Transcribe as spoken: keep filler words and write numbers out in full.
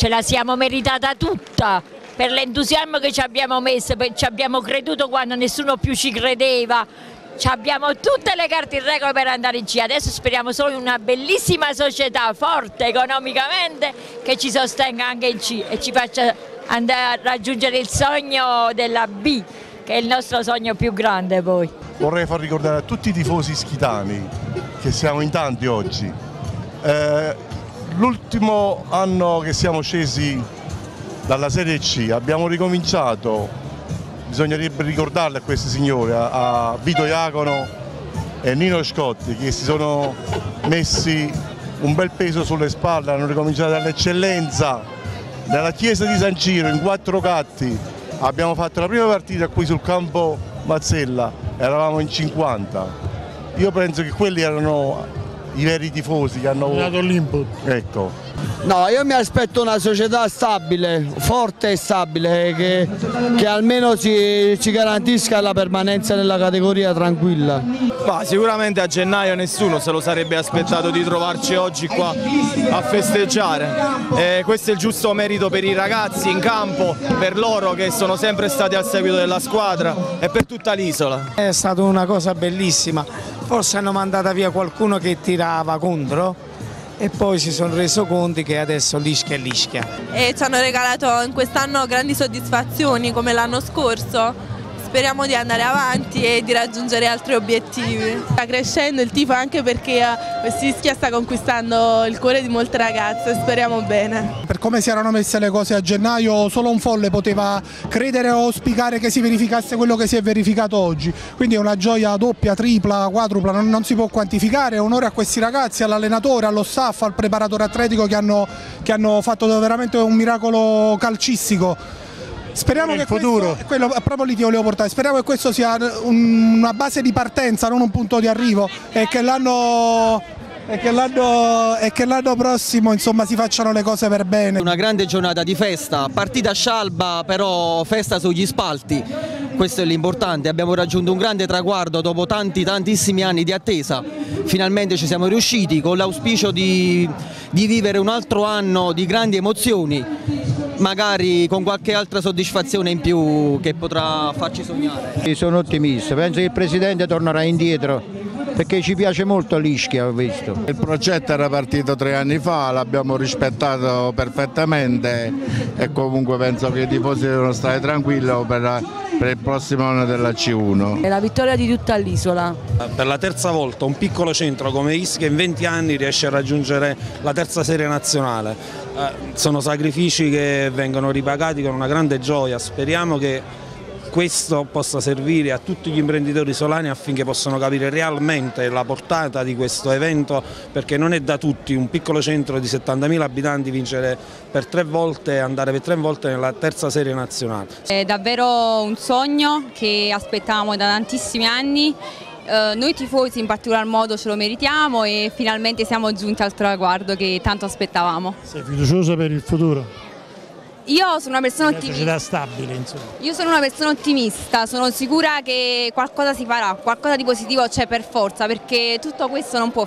ce la siamo meritata tutta per l'entusiasmo che ci abbiamo messo, ci abbiamo creduto quando nessuno più ci credeva. Abbiamo tutte le carte in regola per andare in C. Adesso speriamo solo in una bellissima società forte economicamente che ci sostenga anche in C e ci faccia andare a raggiungere il sogno della B, che è il nostro sogno più grande poi. Vorrei far ricordare a tutti i tifosi ischitani, che siamo in tanti oggi, eh, l'ultimo anno che siamo scesi dalla Serie C abbiamo ricominciato. Bisognerebbe ricordarle a questi signori, a, a Vito Iacono e Nino Scotti, che si sono messi un bel peso sulle spalle, hanno ricominciato dall'eccellenza. Nella chiesa di San Ciro, in quattro gatti, abbiamo fatto la prima partita qui sul campo Mazzella, eravamo in cinquanta. Io penso che quelli erano i veri tifosi che hanno dato l'input. Ecco. No, io mi aspetto una società stabile, forte e stabile, che, che almeno ci, ci garantisca la permanenza nella categoria tranquilla. Ma sicuramente a gennaio nessuno se lo sarebbe aspettato di trovarci oggi qua a festeggiare. E questo è il giusto merito per i ragazzi in campo, per loro che sono sempre stati al seguito della squadra e per tutta l'isola. È stata una cosa bellissima, forse hanno mandato via qualcuno che tirava contro e poi si sono reso conto che adesso Ischia è l'Ischia. E ci hanno regalato in quest'anno grandi soddisfazioni come l'anno scorso. Speriamo di andare avanti e di raggiungere altri obiettivi. Sta crescendo il tifo anche perché Ischia sta conquistando il cuore di molte ragazze, speriamo bene. Per come si erano messe le cose a gennaio solo un folle poteva credere o auspicare che si verificasse quello che si è verificato oggi, quindi è una gioia doppia, tripla, quadrupla, non, non si può quantificare. Onore a questi ragazzi, all'allenatore, allo staff, al preparatore atletico che hanno, che hanno fatto veramente un miracolo calcistico. Speriamo che futuro. Questo, quello, proprio lì ti volevo portare, speriamo che questo sia un, una base di partenza, non un punto di arrivo, e che l'anno e che l'anno e che l'anno prossimo insomma si facciano le cose per bene. Una grande giornata di festa, partita scialba però festa sugli spalti, questo è l'importante. Abbiamo raggiunto un grande traguardo dopo tanti tantissimi anni di attesa, finalmente ci siamo riusciti con l'auspicio di, di vivere un altro anno di grandi emozioni, magari con qualche altra soddisfazione in più che potrà farci sognare. Sono ottimista, penso che il Presidente tornerà indietro perché ci piace molto l'Ischia, ho visto. Il progetto era partito tre anni fa, l'abbiamo rispettato perfettamente e comunque penso che i tifosi devono stare tranquilli per, per il prossimo anno della C uno. È la vittoria di tutta l'isola. Per la terza volta un piccolo centro come Ischia in venti anni riesce a raggiungere la terza serie nazionale. Eh, sono sacrifici che vengono ripagati con una grande gioia, speriamo che questo possa servire a tutti gli imprenditori isolani affinché possano capire realmente la portata di questo evento, perché non è da tutti un piccolo centro di settantamila abitanti vincere per tre volte e andare per tre volte nella terza serie nazionale. È davvero un sogno che aspettavamo da tantissimi anni. Uh, noi tifosi in particolar modo ce lo meritiamo e finalmente siamo giunti al traguardo che tanto aspettavamo. Sei fiduciosa per il futuro? Io sono una persona ottimista. Stabile, insomma. Io sono una persona ottimista, sono sicura che qualcosa si farà, qualcosa di positivo c'è per forza, perché tutto questo non può